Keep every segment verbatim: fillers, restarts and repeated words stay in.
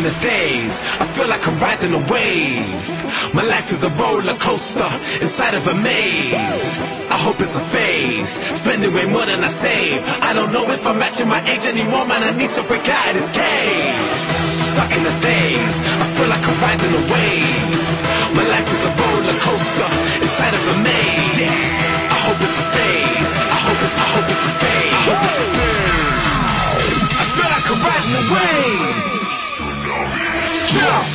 in the days, I feel like I'm riding a wave. My life is a roller coaster inside of a maze. I hope it's a phase, spending way more than I save. I don't know if I'm matching my age anymore, man, I need to break out of this cage. Stuck in the days, I feel like I'm riding a wave. My life is a roller coaster inside of a maze. I hope it's a phase, I hope it's, I hope it's a phase. I hope it's a phase. I feel like I'm riding a wave. Yeah.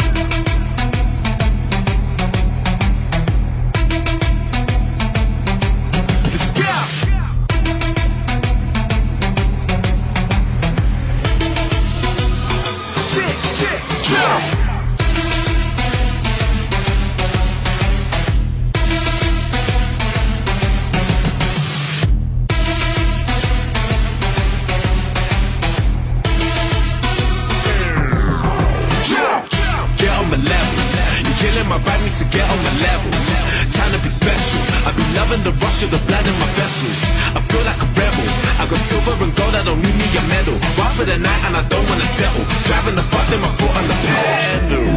My vibe needs to get on my level. Time to be special. I be loving the rush of the blood in my vessels. I feel like a rebel. I got silver and gold, I don't need me a medal. Ride for the night and I don't wanna settle. Driving the bus in my foot on the pedal.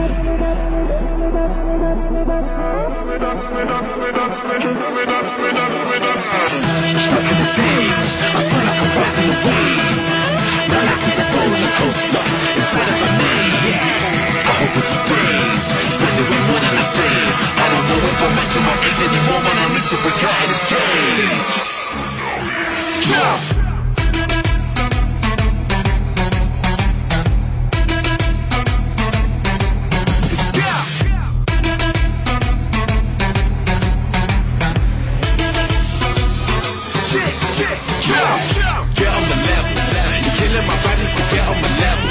Stuck in the days, I feel like I'm riding a wave. My life is a roller coaster inside of a maze. I hope it's a phase, spending way more than I save. I don't know if I'm matching my age anymore, but I need to break out of this cage. Yeah. Get on the level, you're killing my body to get on my level.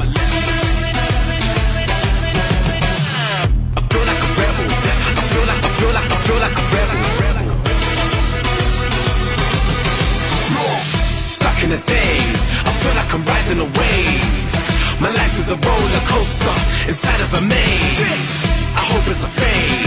I feel like a rebel, I feel like, I feel like, I feel like a rebel. Stuck in the days, I feel like I'm riding a wave. My life is a roller coaster inside of a maze. I hope it's a phase.